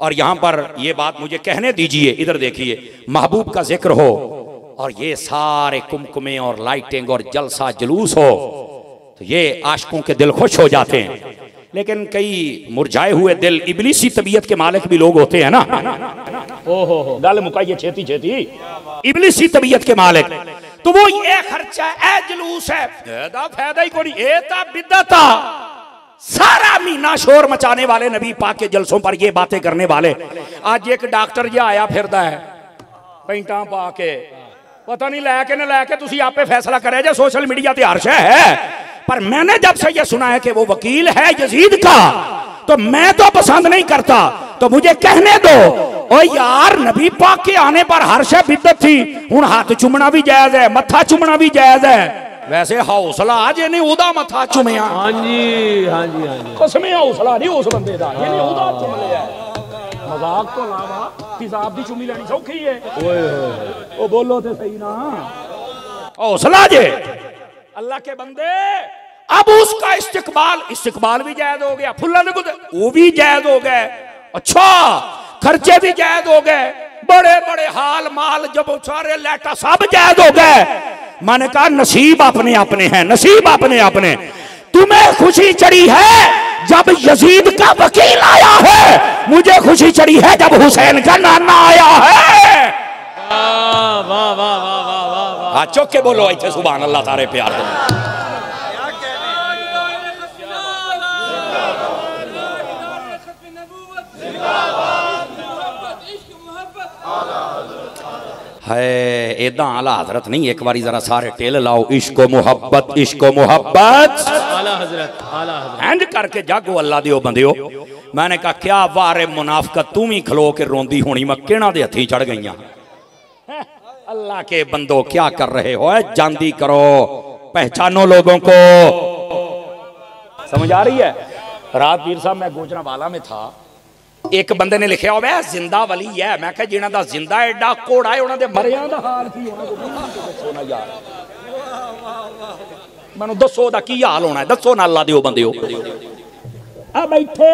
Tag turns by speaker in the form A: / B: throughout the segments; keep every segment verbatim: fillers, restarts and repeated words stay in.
A: और यहाँ पर ये बात मुझे कहने दीजिए, इधर देखिए, महबूब का जिक्र हो और ये सारे कुमकुमे और लाइटिंग और जलसा जुलूस हो तो ये आशिकों के दिल खुश हो जाते हैं। लेकिन कई मुरझाए हुए दिल, इबलीसी तबीयत के मालिक भी लोग होते हैं ना। ओहो हो, गल मुकाइए छेती छेती। इबलीसी तबीयत के मालिक तो वो ये खर्चा है, जुलूस है, फायदा फायदा ही कोई, ए ता बिदता। सारा महीना शोर मचाने वाले नबी पाक के जलसों पर ये बातें करने वाले। आज एक डॉक्टर जी आया फिरदा है पैंटा पा के, पता नहीं लैके ना लैके, तुसी आप पे फैसला करे जे, सोशल मीडिया ते हर शय है। पर मैंने जब से ये सुना है कि वो वकील है यजीद का, तो मैं तो पसंद नहीं करता। तो मुझे कहने दो, ओ यार नबी पाक के आने पर हर शय बिदत थी, हुण हाथ चुमना भी जायज है, मत्था चुमना भी जायज है। वैसे हौसला जे ने ओदा मत्था चुमिया। हां जी हां जी हां जी, कसमे हौसला नहीं उस बंदे दा, ये ने ओदा चुम लिया। मजाक तो लावा, हिसाब दी चुमी लेनी सौखी है। ओए होए, ओ बोलो ते सही ना, हौसला जे अल्लाह के बंदे। अब उसका इस्तिकबाल, इस्तिकबाल भी जायज हो गया, फुल्ला ने वो भी जायज हो गए, अच्छा खर्चे भी जायज हो गए, बड़े बड़े हाल माल जब सारे लेटा सब जायज हो गए। मैंने कहा नसीब अपने अपने हैं, नसीब अपने अपने। तुम्हें खुशी चढ़ी है जब यजीद का वकील आया है, मुझे खुशी चढ़ी है जब हुसैन का नाना आया है। वाह वाह वाह वाह वाह, हाँ चौक के बोलो इतने सुभान अल्लाह तारे प्यार दो। है एदा आला हजरत नहीं, एक बारी जरा सारे टेल लाओ, इश्को मोहब्बत इश्को मोहब्बत आला हजरत आला हजरत करके जागो अल्लाह दियो बंदियो। मैंने कहा क्या वारे मुनाफिकत, तू ही खलो के रोंदी होनी, मैं केना दे हथी चढ़ गई। अल्लाह के बंदो क्या कर रहे हो, जानदी करो, पहचानो लोगों को। समझ आ रही है। रात पीर साहब मैं गुजरांवाला में था, एक बंदे ने लिखा हुआ जिंदा वली है। मैं कहा जिन्हां दा जिंदा एडा घोड़ा है, उन्हां दे मरियां दा हाल की होना, दसो ना यार, मैनूं दसो दा की हाल होना है, दसो ना अल्लाह दिओ बंदिओ। आ बैठे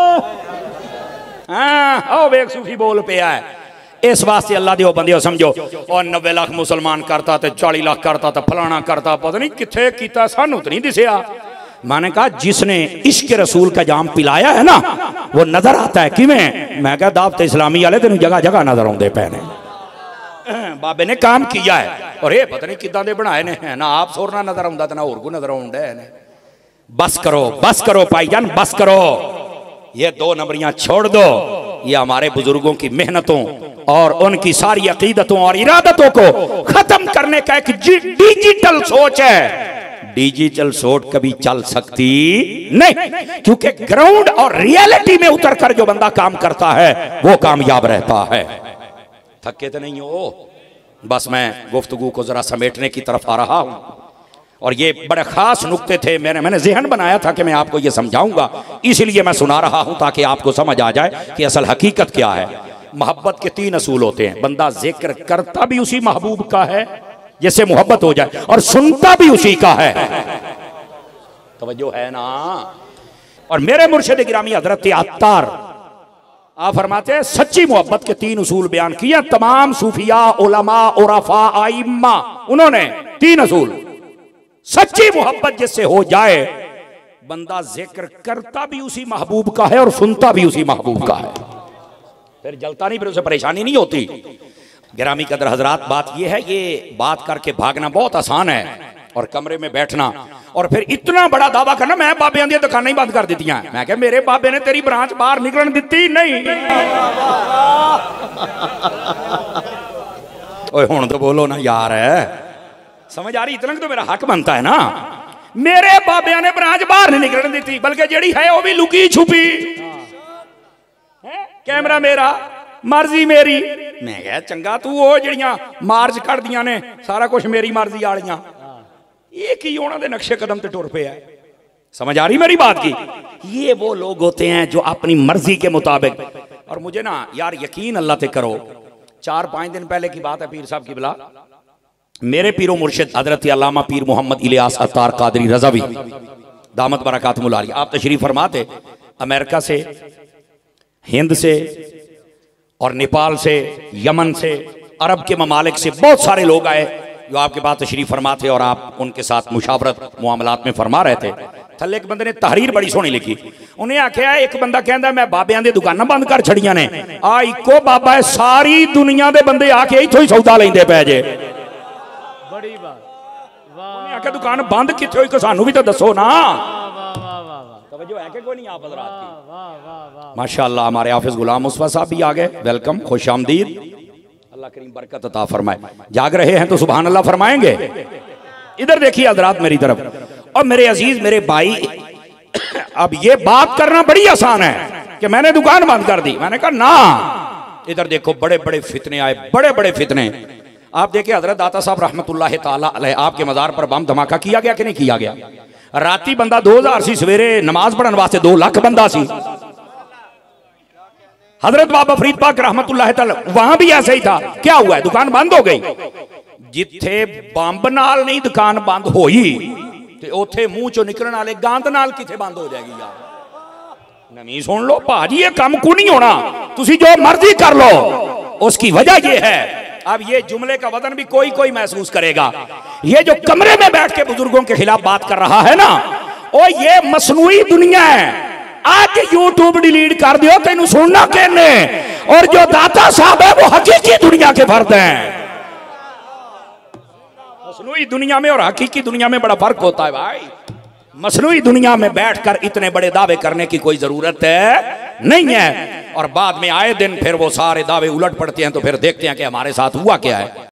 A: हां, आओ वेख सूफी बोल पिया है। इस वास्ते अल्लाह दिओ बंदिओ समझो, और नब्बे लाख मुसलमान करता तो चालीस लाख करता तो फलाना करता, पता नहीं किथे कीता, सानू तो नहीं दिसिया। मैंने कहा जिसने इश्क रसूल का जाम पिलाया है ना, वो नजर आता है किवें। मैं कहा दावत इस्लामी वाले तेन जगह जगह नजर आते पे ने, बाबे ने काम किया है, और ये पता नहीं किदां दे बनाए ने, ना आप सोरना नजर आउंदा ते ना होर को नजर आउंदा है। बस करो बस करो भाईजान, बस करो, ये दो नंबरियां छोड़ दो। ये हमारे बुजुर्गों की मेहनतों और उनकी सारी अकीदतों और इरादतों को खत्म करने का एक डिजिटल सोच है। डिजिटल सोच कभी चल सकती नहीं, क्योंकि ग्राउंड और रियलिटी में उतर कर जो बंदा काम करता है वो कामयाब रहता है। थके तो नहीं हो, बस मैं गुफ्तगू को जरा समेटने की तरफ आ रहा हूं, और ये बड़े खास नुक्ते थे, मैंने मैंने ज़हन बनाया था कि मैं आपको ये समझाऊंगा, इसलिए मैं सुना रहा हूं ताकि आपको समझ आ जाए कि असल हकीकत क्या है। मोहब्बत के तीन असूल होते हैं, बंदा जिक्र करता भी उसी महबूब का है जिससे मोहब्बत हो जाए, और सुनता भी उसी का है। तवज्जो है ना। और मेरे मुर्शिद गिरामी हजरत अत्तार आप फरमाते हैं सच्ची मोहब्बत के तीन उसूल बयान किए तमाम सूफिया उलमा उरफा आइम्मा, उन्होंने तीन असूल। सच्ची मोहब्बत जिससे हो जाए, बंदा जिक्र करता भी उसी महबूब का है और सुनता भी उसी महबूब का है, फिर जलता नहीं, फिर उसे परेशानी नहीं होती। गिरामी कदर हजरात, बात यह है, ये बात करके भागना बहुत आसान है, और कमरे में बैठना और फिर इतना बड़ा दावा करना मैं बाबियां दी दुकानें ही बंद कर दी। मैं क्या मेरे बाबे ने तेरी ब्रांच बाहर निकलन दी नहीं। ओए हुण तो बोलो ना यार, है समझ आ रही? इतना तो मेरा हक बनता है ना। मेरे बाबियां ने ब्रांच बाहर नहीं निकलन दी, बल्कि जेड़ी है वो भी लुकी छुपी। कैमरा मेरा, मर्जी मेरी। मैं क्या चंगा तू वो जड़ियां मार्च कट दियां ने, सारा कुछ मेरी मर्जी वालियां, ये की उन्होंने नक्शे कदम ते टुर पे है। समझ आ रही मेरी बात की? ये वो लोग होते हैं जो अपनी मर्जी के मुताबिक। और मुझे ना यार यकीन अल्लाह ते करो, चार पांच दिन पहले की बात है, पीर साहब की बिला मेरे पीरो मुर्शिद हजरत अल्लामा पीर मोहम्मद इलियास अत्तार कादरी रज़वी दामत बरकातुहुल आलिया, आप तशरीफ फरमाते अमेरिका से, हिंद से, और नेपाल से, यमन से, अरब के ममालिक से बहुत सारे लोग आए जो आपके पास तशरीफ फरमा थे और आप उनके साथ मुशावरत मुआमलात में फरमा रहे थे। थले एक बंदे ने तहरीर बड़ी सोहनी लिखी, उन्हें आख्या एक बंदा कहता मैं बाबियां दी दुकानां बंद कर छड़ियां ने, आ इको बाबा है सारी दुनिया दे बंदे आके इथों ही सौदा लेंदे पै जे।
B: बड़ी बात,
A: उन्हें आख्या दुकान बंद किथे होई, सानू भी तो दसो ना। तवज्जो है कि कोई नहीं आप हज़रात की? माशाअल्लाह हमारे हाफिज गुलाम मुस्तफा साहब भी आ गए, वेलकम, खुश आमदीद, अल्लाह करीम बरकत अता फरमाए। जाग रहे हैं तो सुभान अल्लाह फरमाएंगे। इधर देखिए हज़रात मेरी तरफ, और मेरे अजीज मेरे भाई, अब ये बात करना बड़ी आसान है कि मैंने दुकान बंद कर दी। मैंने कहा ना, इधर देखो बड़े बड़े फितने आए, बड़े बड़े फितने। आप देखिए हजरत दाता साहब रहमतुल्लाह ताला अलैह, आपके मजार पर बम धमाका किया गया कि नहीं किया गया? राती बंदा दो हजार सी, सवेरे नमाज पढ़ने वास्ते दो लाख बंदा सी। हजरत बाबा फरीद पाक रहमतुल्लाह ताला वहां भी ऐसा ही था। क्या हुआ है? दुकान बंद हो गई। जिथे बंब नाल नहीं दुकान बंद होई ते उथे मुंह चो निकलने वाले गंद नाल किथे बंद हो जाएगी यार। नवी सुन लो भाजी, ये काम को नहीं होना, तुसी जो मर्जी कर लो। उसकी वजह ये है, अब ये जुमले का वजन भी कोई कोई महसूस करेगा। ये जो कमरे में बैठ के बुजुर्गों के खिलाफ बात कर रहा है ना, ओ ये मसनूई दुनिया है। आज यूट्यूब डिलीट कर दियो, तेन सुनना कहने। और जो दाता साहब है वो हकीकी दुनिया के फर्द हैं। मसनूई दुनिया में और हकीकी दुनिया में बड़ा फर्क होता है भाई। मसनूई दुनिया में बैठकर इतने बड़े दावे करने की कोई जरूरत है नहीं है, और बाद में आए दिन फिर वो सारे दावे उलट पड़ते हैं, तो फिर देखते हैं कि हमारे साथ हुआ क्या है।